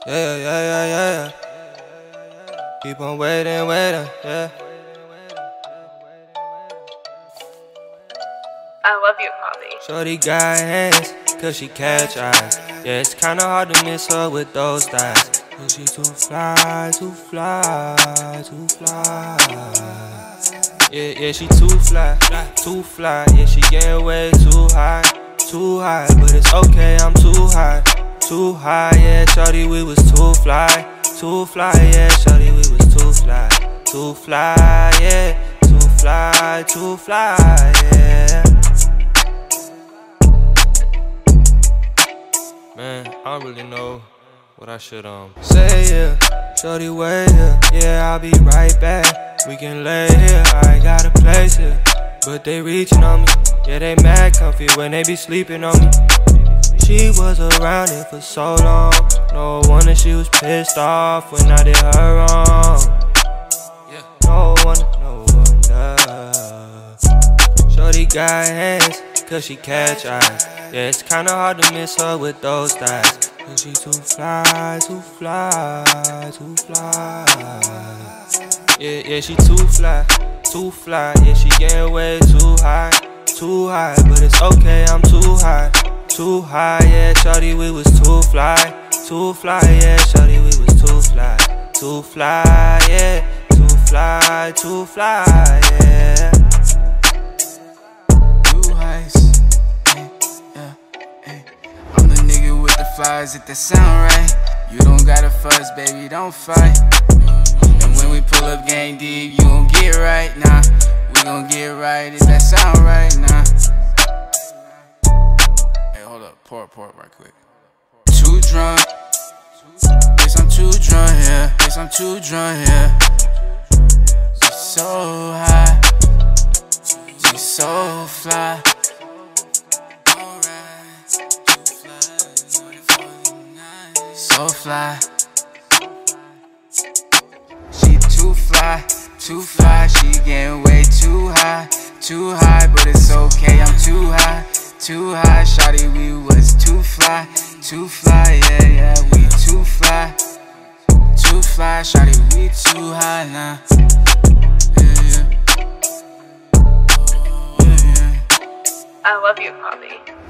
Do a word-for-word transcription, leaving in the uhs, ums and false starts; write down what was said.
Yeah, yeah, yeah, yeah, yeah. Keep on waiting, waiting, yeah. I love you, Poppy. Shorty got hands, cause she catch eyes. Yeah, it's kinda hard to miss her with those thighs. Cause she too fly, too fly, too fly. Yeah, yeah, she too fly, too fly. Yeah, she getting way too high, too high. But it's okay, I'm too high, too high. Yeah, shorty, we was too fly, too fly. Yeah, shorty, we was too fly, too fly. Yeah, too fly, too fly. Yeah. Man, I don't really know what I should um say here. Shorty wait here, yeah, I'll be right back. We can lay here, I ain't got a place here. But they reaching on me, yeah, they mad comfy when they be sleeping on me. She was around it for so long. No wonder she was pissed off when I did her wrong. No wonder, no wonder. Shorty got hands, cause she catch eyes. Yeah, it's kinda hard to miss her with those thighs. Cause she too fly, too fly, too fly. Yeah, yeah, she too fly, too fly. Yeah, she getting way too high, too high. But it's okay, I'm too high, too high. Yeah, shorty, we was too fly, too fly. Yeah, shorty, we was too fly, too fly. Yeah, too fly, too fly. Yeah. Flies if that sound right. You don't gotta fuss, baby, don't fight. And when we pull up gang deep, you gon' get right, nah. We gon' get right if that sound right, nah. Hey, hold up, pour it, pour it right quick. Too drunk, yes, I'm too drunk, yeah. Yes, I'm too drunk, yeah. She's so high, she's so fly. So fly. She too fly, too fly. She getting way too high, too high. But it's okay, I'm too high, too high. Shawty, we was too fly, too fly. Yeah, yeah, we too fly, too fly. Shawty, we too high now. Yeah, yeah. Yeah, yeah. I love you, Poppy.